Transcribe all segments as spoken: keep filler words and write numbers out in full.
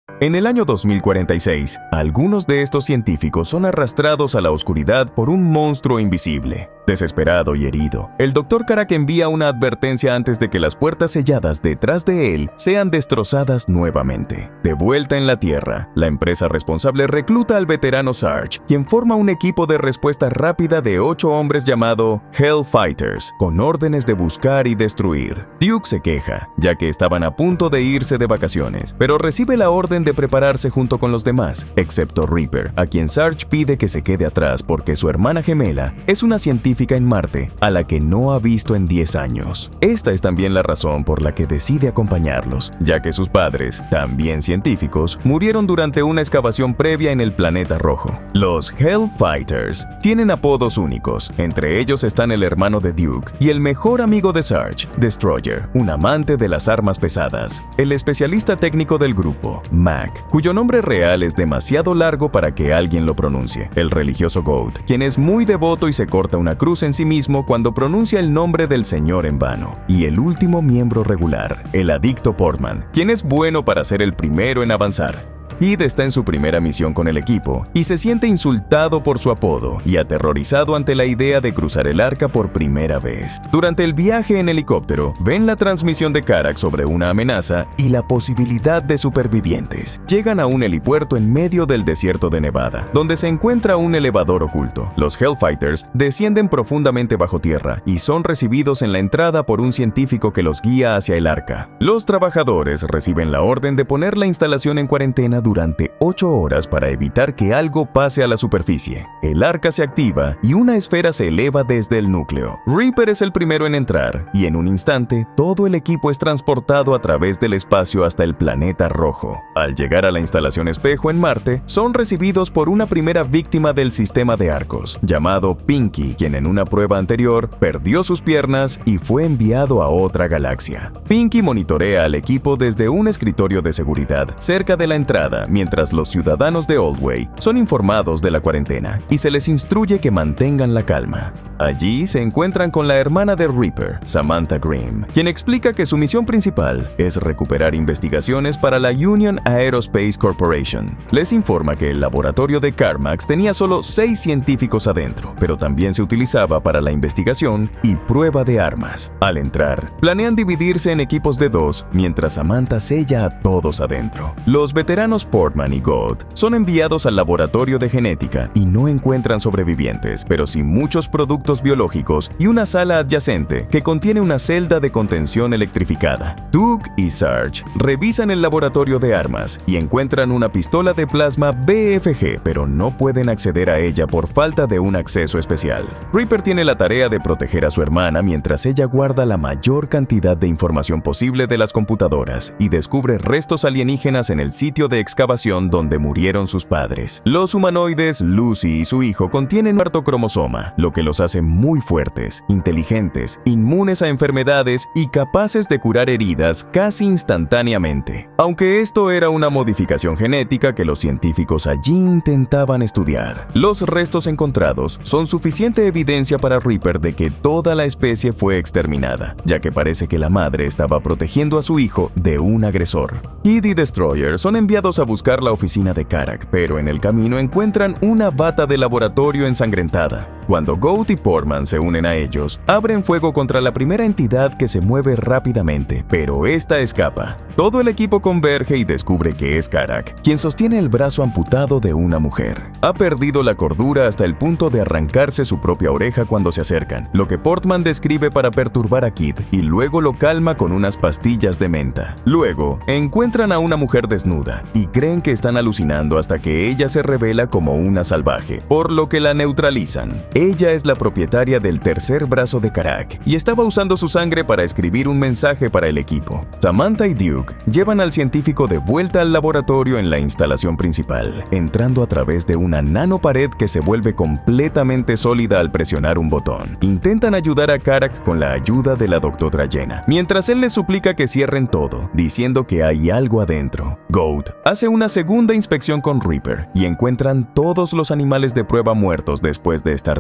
En el año dos mil cuarenta y seis, algunos de estos científicos son arrastrados a la oscuridad por un monstruo invisible. Desesperado y herido, el doctor Karak envía una advertencia antes de que las puertas selladas detrás de él sean destrozadas nuevamente. De vuelta en la Tierra, la empresa responsable recluta al veterano Sarge, quien forma un equipo de respuesta rápida de ocho hombres llamado Hellfighters, con órdenes de buscar y destruir. Duke se queja, ya que estaban a punto de irse de vacaciones, pero recibe la orden de prepararse junto con los demás, excepto Reaper, a quien Sarge pide que se quede atrás porque su hermana gemela es una científica en Marte a la que no ha visto en diez años. Esta es también la razón por la que decide acompañarlos, ya que sus padres, también científicos, murieron durante una excavación previa en el planeta rojo. Los Hellfighters tienen apodos únicos, entre ellos están el hermano de Duke y el mejor amigo de Sarge, Destroyer, un amante de las armas pesadas. El especialista técnico del grupo, Mac, cuyo nombre real es demasiado largo para que alguien lo pronuncie. El religioso Goat, quien es muy devoto y se corta una cruz en sí mismo cuando pronuncia el nombre del Señor en vano. Y el último miembro regular, el adicto Portman, quien es bueno para ser el primero en avanzar. Kid está en su primera misión con el equipo y se siente insultado por su apodo y aterrorizado ante la idea de cruzar el arca por primera vez. Durante el viaje en helicóptero, ven la transmisión de Karak sobre una amenaza y la posibilidad de supervivientes. Llegan a un helipuerto en medio del desierto de Nevada, donde se encuentra un elevador oculto. Los Hellfighters descienden profundamente bajo tierra y son recibidos en la entrada por un científico que los guía hacia el arca. Los trabajadores reciben la orden de poner la instalación en cuarentena durante ocho horas para evitar que algo pase a la superficie. El arca se activa y una esfera se eleva desde el núcleo. Reaper es el primero en entrar y en un instante todo el equipo es transportado a través del espacio hasta el planeta rojo. Al llegar a la instalación espejo en Marte, son recibidos por una primera víctima del sistema de arcos, llamado Pinky, quien en una prueba anterior perdió sus piernas y fue enviado a otra galaxia. Pinky monitorea al equipo desde un escritorio de seguridad cerca de la entrada, mientras los ciudadanos de Oldway son informados de la cuarentena y se les instruye que mantengan la calma. Allí se encuentran con la hermana de Reaper, Samantha Grimm, quien explica que su misión principal es recuperar investigaciones para la Union Aerospace Corporation. Les informa que el laboratorio de Carmax tenía solo seis científicos adentro, pero también se utilizaba para la investigación y prueba de armas. Al entrar, planean dividirse en equipos de dos, mientras Samantha sella a todos adentro. Los veteranos Portman y Goat son enviados al laboratorio de genética y no encuentran sobrevivientes, pero sí muchos productos biológicos y una sala adyacente que contiene una celda de contención electrificada. Duke y Sarge revisan el laboratorio de armas y encuentran una pistola de plasma B F G, pero no pueden acceder a ella por falta de un acceso especial. Reaper tiene la tarea de proteger a su hermana mientras ella guarda la mayor cantidad de información posible de las computadoras y descubre restos alienígenas en el sitio de excavación donde murieron sus padres. Los humanoides Lucy y su hijo contienen un cuarto cromosoma, lo que los hace muy fuertes, inteligentes, inmunes a enfermedades y capaces de curar heridas casi instantáneamente. Aunque esto era una modificación genética que los científicos allí intentaban estudiar. Los restos encontrados son suficiente evidencia para Reaper de que toda la especie fue exterminada, ya que parece que la madre estaba protegiendo a su hijo de un agresor. Kid y Destroyer son enviados a buscar la oficina de Karak, pero en el camino encuentran una bata de laboratorio ensangrentada. Cuando Goat y Portman se unen a ellos, abren fuego contra la primera entidad que se mueve rápidamente, pero esta escapa. Todo el equipo converge y descubre que es Karak, quien sostiene el brazo amputado de una mujer. Ha perdido la cordura hasta el punto de arrancarse su propia oreja cuando se acercan, lo que Portman describe para perturbar a Kid y luego lo calma con unas pastillas de menta. Luego, encuentran a una mujer desnuda y creen que están alucinando hasta que ella se revela como una salvaje, por lo que la neutralizan. Ella es la propietaria del tercer brazo de Karak y estaba usando su sangre para escribir un mensaje para el equipo. Samantha y Duke llevan al científico de vuelta al laboratorio en la instalación principal, entrando a través de una nanopared que se vuelve completamente sólida al presionar un botón. Intentan ayudar a Karak con la ayuda de la doctora Jenna, mientras él les suplica que cierren todo, diciendo que hay algo adentro. Goat hace una segunda inspección con Reaper y encuentran todos los animales de prueba muertos después de estar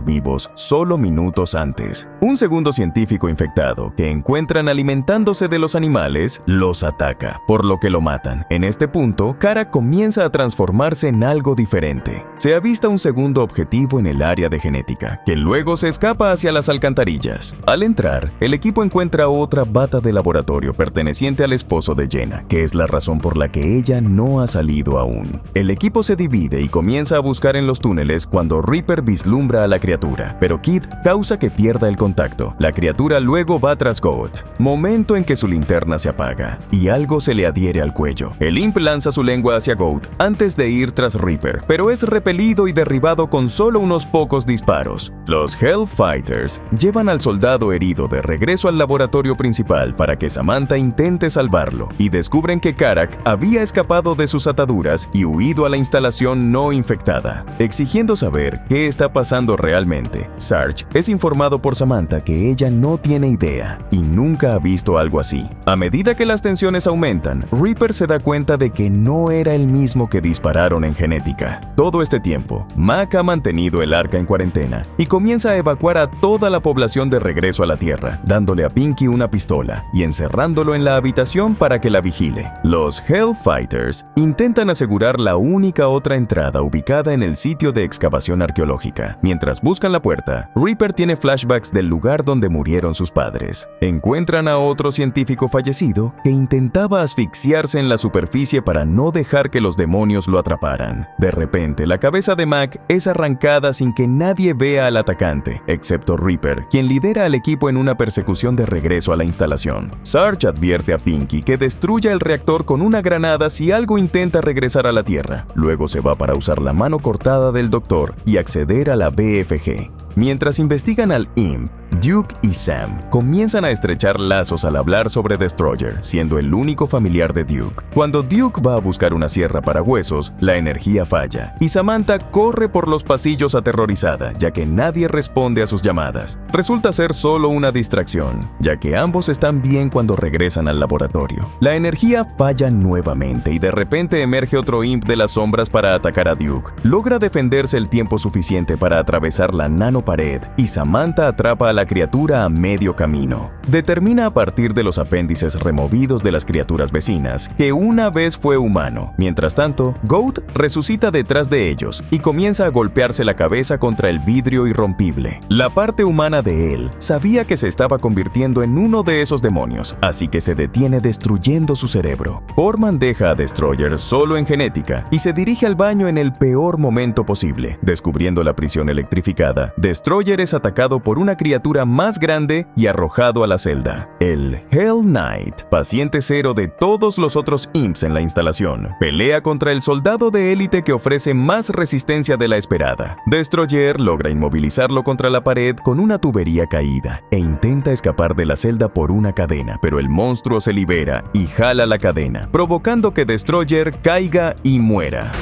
vivos solo minutos antes. Un segundo científico infectado que encuentran alimentándose de los animales los ataca, por lo que lo matan. En este punto, Kara comienza a transformarse en algo diferente. Se avista un segundo objetivo en el área de genética, que luego se escapa hacia las alcantarillas. Al entrar, el equipo encuentra otra bata de laboratorio perteneciente al esposo de Jenna, que es la razón por la que ella no ha salido aún. El equipo se divide y comienza a buscar en los túneles cuando Reaper vislumbra a la criatura, pero Kid causa que pierda el contacto. La criatura luego va tras Goat, momento en que su linterna se apaga y algo se le adhiere al cuello. El Imp lanza su lengua hacia Goat antes de ir tras Reaper, pero es repelido y derribado con solo unos pocos disparos. Los Hellfighters llevan al soldado herido de regreso al laboratorio principal para que Samantha intente salvarlo, y descubren que Karak había escapado de sus ataduras y huido a la instalación no infectada. Exigiendo saber qué está pasando realmente, Sarge es informado por Samantha que ella no tiene idea y nunca ha visto algo así. A medida que las tensiones aumentan, Reaper se da cuenta de que no era el mismo que dispararon en genética. Todo este tiempo, Mac ha mantenido el arca en cuarentena y comienza a evacuar a toda la población de regreso a la Tierra, dándole a Pinky una pistola y encerrándolo en la habitación para que la vigile. Los Hellfighters intentan asegurar la única otra entrada ubicada en el sitio de excavación arqueológica. Mientras buscan la puerta, Reaper tiene flashbacks del lugar donde murieron sus padres. Encuentran a otro científico fallecido que intentaba asfixiarse en la superficie para no dejar que los demonios lo atraparan. De repente, la cabeza de Mac es arrancada sin que nadie vea al atacante, excepto Reaper, quien lidera al equipo en una persecución de regreso a la instalación. Sarge advierte a Pinky que destruya el reactor con una granada si algo intenta regresar a la Tierra. Luego se va para usar la mano cortada del doctor y acceder a la B F G. Mientras investigan al Imp, Duke y Sam comienzan a estrechar lazos al hablar sobre Destroyer, siendo el único familiar de Duke. Cuando Duke va a buscar una sierra para huesos, la energía falla, y Samantha corre por los pasillos aterrorizada, ya que nadie responde a sus llamadas. Resulta ser solo una distracción, ya que ambos están bien cuando regresan al laboratorio. La energía falla nuevamente y de repente emerge otro Imp de las sombras para atacar a Duke. Logra defenderse el tiempo suficiente para atravesar la nanopared y Samantha atrapa a la criatura a medio camino. Determina a partir de los apéndices removidos de las criaturas vecinas que una vez fue humano. Mientras tanto, Goat resucita detrás de ellos y comienza a golpearse la cabeza contra el vidrio irrompible. La parte humana de él sabía que se estaba convirtiendo en uno de esos demonios, así que se detiene destruyendo su cerebro. Foreman deja a Destroyer solo en genética y se dirige al baño en el peor momento posible. Descubriendo la prisión electrificada, Destroyer es atacado por una criatura más grande y arrojado a la celda. El Hell Knight, paciente cero de todos los otros Imps en la instalación, pelea contra el soldado de élite que ofrece más resistencia de la esperada. Destroyer logra inmovilizarlo contra la pared con una tubería caída e intenta escapar de la celda por una cadena, pero el monstruo se libera y jala la cadena, provocando que Destroyer caiga y muera.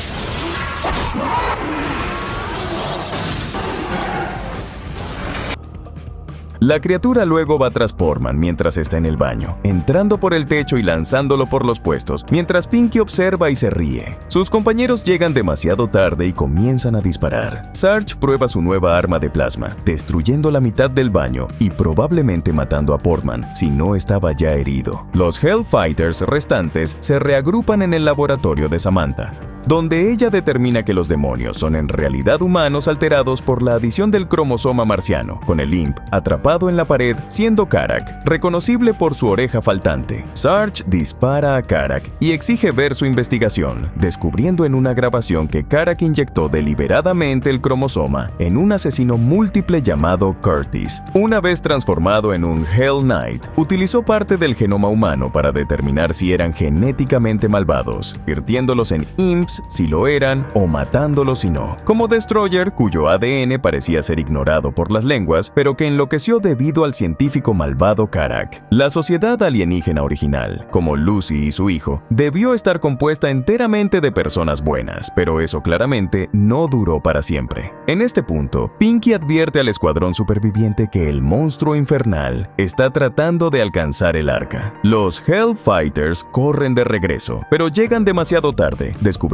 La criatura luego va tras Foreman mientras está en el baño, entrando por el techo y lanzándolo por los puestos, mientras Pinky observa y se ríe. Sus compañeros llegan demasiado tarde y comienzan a disparar. Sarge prueba su nueva arma de plasma, destruyendo la mitad del baño y probablemente matando a Foreman si no estaba ya herido. Los Hellfighters restantes se reagrupan en el laboratorio de Samantha, donde ella determina que los demonios son en realidad humanos alterados por la adición del cromosoma marciano, con el Imp atrapado en la pared siendo Karak, reconocible por su oreja faltante. Sarge dispara a Karak y exige ver su investigación, descubriendo en una grabación que Karak inyectó deliberadamente el cromosoma en un asesino múltiple llamado Curtis. Una vez transformado en un Hell Knight, utilizó parte del genoma humano para determinar si eran genéticamente malvados, convirtiéndolos en Imps si lo eran o matándolos si no, como Destroyer, cuyo A D N parecía ser ignorado por las lenguas, pero que enloqueció debido al científico malvado Karak. La sociedad alienígena original, como Lucy y su hijo, debió estar compuesta enteramente de personas buenas, pero eso claramente no duró para siempre. En este punto, Pinky advierte al escuadrón superviviente que el monstruo infernal está tratando de alcanzar el arca. Los Hellfighters corren de regreso, pero llegan demasiado tarde, descubriendo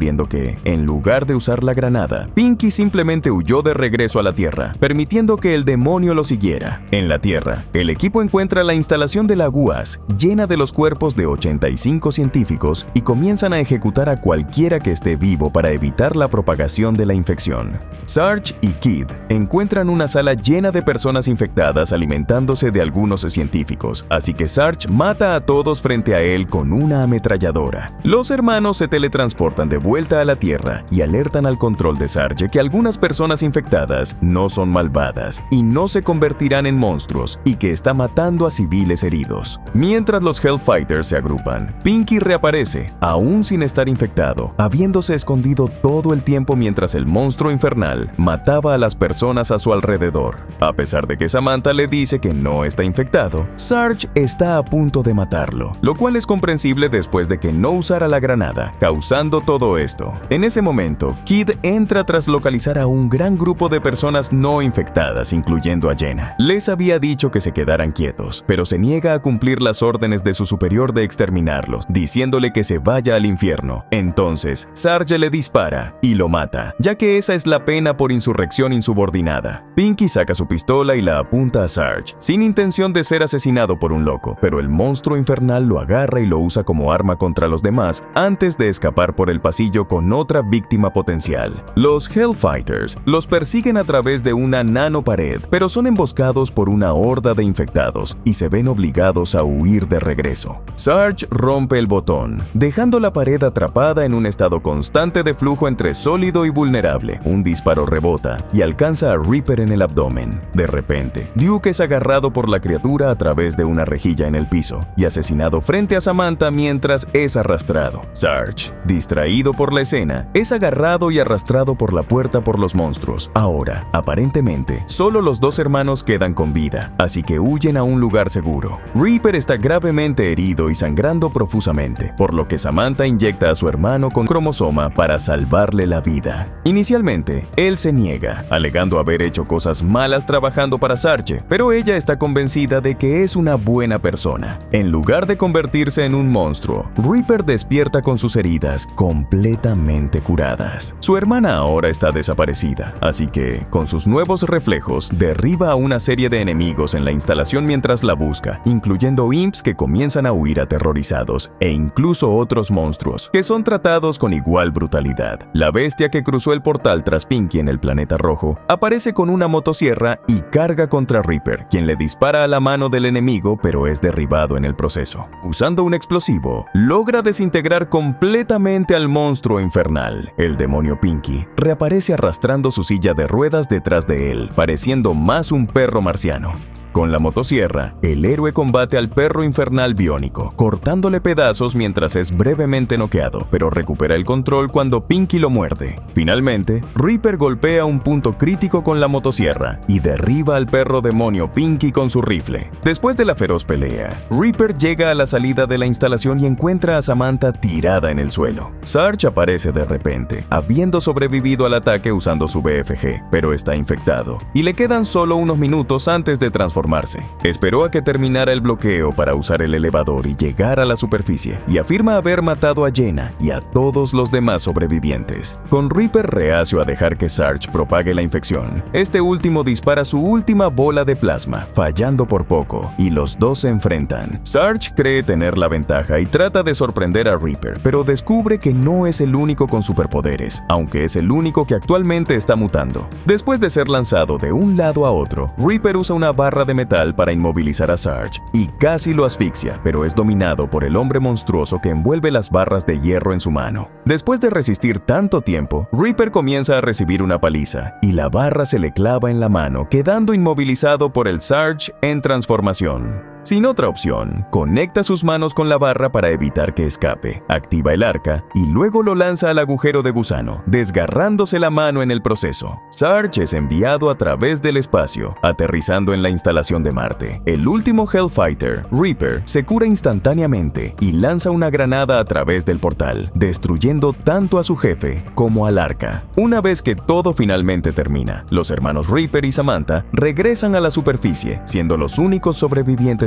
descubriendo que, en lugar de usar la granada, Pinky simplemente huyó de regreso a la Tierra, permitiendo que el demonio lo siguiera. En la Tierra, el equipo encuentra la instalación de la U A S llena de los cuerpos de ochenta y cinco científicos y comienzan a ejecutar a cualquiera que esté vivo para evitar la propagación de la infección. Sarge y Kid encuentran una sala llena de personas infectadas alimentándose de algunos científicos, así que Sarge mata a todos frente a él con una ametralladora. Los hermanos se teletransportan de vuelta a la Tierra y alertan al control de Sarge que algunas personas infectadas no son malvadas y no se convertirán en monstruos y que está matando a civiles heridos. Mientras los Hellfighters se agrupan, Pinky reaparece, aún sin estar infectado, habiéndose escondido todo el tiempo mientras el monstruo infernal mataba a las personas a su alrededor. A pesar de que Samantha le dice que no está infectado, Sarge está a punto de matarlo, lo cual es comprensible después de que no usara la granada, causando todo esto. En ese momento, Kid entra tras localizar a un gran grupo de personas no infectadas, incluyendo a Jenna. Les había dicho que se quedaran quietos, pero se niega a cumplir las órdenes de su superior de exterminarlos, diciéndole que se vaya al infierno. Entonces, Sarge le dispara y lo mata, ya que esa es la pena por insurrección insubordinada. Pinky saca su pistola y la apunta a Sarge, sin intención de ser asesinado por un loco, pero el monstruo infernal lo agarra y lo usa como arma contra los demás antes de escapar por el pasillo con otra víctima potencial. Los Hellfighters los persiguen a través de una nanopared, pero son emboscados por una horda de infectados y se ven obligados a huir de regreso. Sarge rompe el botón, dejando la pared atrapada en un estado constante de flujo entre sólido y vulnerable. Un disparo rebota y alcanza a Reaper en el abdomen. De repente, Duke es agarrado por la criatura a través de una rejilla en el piso y asesinado frente a Samantha mientras es arrastrado. Sarge, distraído por la escena, es agarrado y arrastrado por la puerta por los monstruos. Ahora, aparentemente, solo los dos hermanos quedan con vida, así que huyen a un lugar seguro. Reaper está gravemente herido y sangrando profusamente, por lo que Samantha inyecta a su hermano con cromosoma para salvarle la vida. Inicialmente, él se niega, alegando haber hecho cosas malas trabajando para Sarge, pero ella está convencida de que es una buena persona. En lugar de convertirse en un monstruo, Reaper despierta con sus heridas completamente curadas. Su hermana ahora está desaparecida, así que, con sus nuevos reflejos, derriba a una serie de enemigos en la instalación mientras la busca, incluyendo imps que comienzan a huir aterrorizados, e incluso otros monstruos, que son tratados con igual brutalidad. La bestia que cruzó el portal tras Pinky en el planeta rojo, aparece con una motosierra y carga contra Reaper, quien le dispara a la mano del enemigo pero es derribado en el proceso. Usando un explosivo, logra desintegrar completamente al monstruo infernal. El demonio Pinky reaparece arrastrando su silla de ruedas detrás de él, pareciendo más un perro marciano. Con la motosierra, el héroe combate al perro infernal biónico, cortándole pedazos mientras es brevemente noqueado, pero recupera el control cuando Pinky lo muerde. Finalmente, Reaper golpea un punto crítico con la motosierra y derriba al perro demonio Pinky con su rifle. Después de la feroz pelea, Reaper llega a la salida de la instalación y encuentra a Samantha tirada en el suelo. Sarge aparece de repente, habiendo sobrevivido al ataque usando su B F G, pero está infectado, y le quedan solo unos minutos antes de transformarse. Esperó a que terminara el bloqueo para usar el elevador y llegar a la superficie, y afirma haber matado a Jenna y a todos los demás sobrevivientes. Con Reaper reacio a dejar que Sarge propague la infección, este último dispara su última bola de plasma, fallando por poco, y los dos se enfrentan. Sarge cree tener la ventaja y trata de sorprender a Reaper, pero descubre que no es el único con superpoderes, aunque es el único que actualmente está mutando. Después de ser lanzado de un lado a otro, Reaper usa una barra de metal para inmovilizar a Sarge y casi lo asfixia, pero es dominado por el hombre monstruoso que envuelve las barras de hierro en su mano. Después de resistir tanto tiempo, Reaper comienza a recibir una paliza y la barra se le clava en la mano, quedando inmovilizado por el Sarge en transformación. Sin otra opción, conecta sus manos con la barra para evitar que escape, activa el arca y luego lo lanza al agujero de gusano, desgarrándose la mano en el proceso. Sarge es enviado a través del espacio, aterrizando en la instalación de Marte. El último Hellfighter, Reaper, se cura instantáneamente y lanza una granada a través del portal, destruyendo tanto a su jefe como al arca. Una vez que todo finalmente termina, los hermanos Reaper y Samantha regresan a la superficie, siendo los únicos sobrevivientes de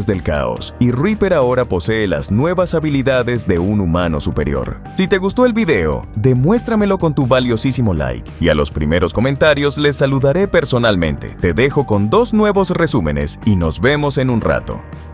del caos, y Reaper ahora posee las nuevas habilidades de un humano superior. Si te gustó el video, demuéstramelo con tu valiosísimo like, y a los primeros comentarios les saludaré personalmente. Te dejo con dos nuevos resúmenes y nos vemos en un rato.